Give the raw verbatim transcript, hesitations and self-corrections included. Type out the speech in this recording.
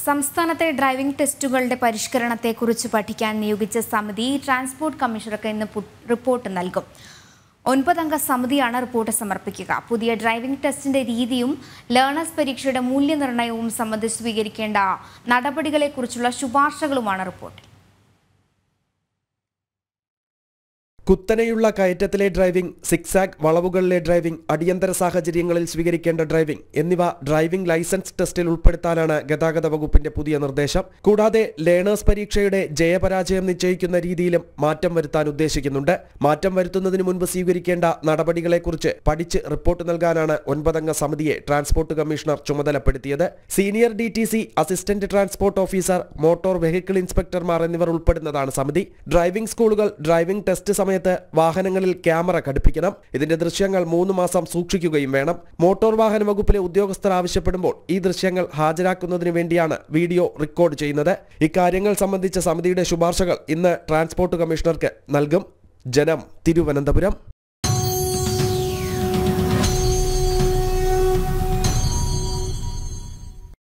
സംസ്ഥാനത്തെ ഡ്രൈവിംഗ് ടെസ്റ്റുകളുടെ പരിഷ്കരണത്തെക്കുറിച്ച് പഠിക്കാൻ നിയോഗിച്ച സമിതി ട്രാൻസ്പോർട്ട് കമ്മീഷണർക്ക് ഇന്ന് റിപ്പോർട്ട് നൽകും. ഒൻപതംഗ സമിതിയാണ് റിപ്പോർട്ട് സമർപ്പിക്കുക. പുതിയ ഡ്രൈവിംഗ് ടെസ്റ്റിന്റെ രീതിയും ലേണേഴ്സ് പരീക്ഷയുടെ മൂല്യനിർണ്ണയവും സംബന്ധിച്ച് സ്വീകരിക്കേണ്ട നടപടികളെക്കുറിച്ചുള്ള ശുപാർശകളുമാണ് റിപ്പോർട്ടിൽ. കുത്തനെയുള്ള കയറ്റത്തിലെ ഡ്രൈവിംഗ്, സിക്സാഗ് വളവുകളിലെ ഡ്രൈവിംഗ്, അടിയന്തര സാഹചര്യങ്ങളിൽ സ്വീകരിക്കേണ്ട ഡ്രൈവിംഗ് എന്നിവ ഡ്രൈവിംഗ് ലൈസൻസ് ടെസ്റ്റിൽ ഉൾപ്പെടുത്താനാണ് ഗതാഗത വകുപ്പിന്റെ പുതിയ നിർദ്ദേശം. കൂടാതെ ലേണേഴ്സ് പരീക്ഷയുടെ ജയപരാജയം നിശ്ചയിക്കുന്ന രീതിയിലും മാറ്റം വരുത്താൻ ഉദ്ദേശിക്കുന്നുണ്ട്. മാറ്റം വരുത്തുന്നതിന് മുൻപ് സ്വീകരിക്കേണ്ട നടപടികളെക്കുറിച്ച് പഠിച്ച് റിപ്പോർട്ട് നൽകാനാണ് ഒൻപതംഗ സമിതിയെ ട്രാൻസ്പോർട്ട് കമ്മീഷണർ ചുമതലപ്പെടുത്തിയത്. Senior D T C, assistant transport officer, motor vehicle ഇൻസ്പെക്ടർമാർ എന്നിവർ ഉൾപ്പെടുന്നതാണ് സമിതി. ഡ്രൈവിംഗ് സ്കൂളുകൾ ഡ്രൈവിംഗ് ടെസ്റ്റ് സമയത്ത് വാഹനങ്ങളിൽ ക്യാമറ ഘടിപ്പിക്കണം. ഇതിന്റെ ദൃശ്യങ്ങൾ മൂന്ന് മാസം സൂക്ഷിക്കുകയും വേണം. മോട്ടോർ വാഹന വകുപ്പിലെ ഉദ്യോഗസ്ഥർ ആവശ്യപ്പെടുമ്പോൾ ഈ ദൃശ്യങ്ങൾ ഹാജരാക്കുന്നതിന് വേണ്ടിയാണ് വീഡിയോ റെക്കോർഡ് ചെയ്യുന്നത്. ഇക്കാര്യങ്ങൾ സംബന്ധിച്ച സമിതിയുടെ ശുപാർശകൾ ഇന്ന് ട്രാൻസ്പോർട്ട് കമ്മീഷണർക്ക് നൽകും. ജനം, തിരുവനന്തപുരം.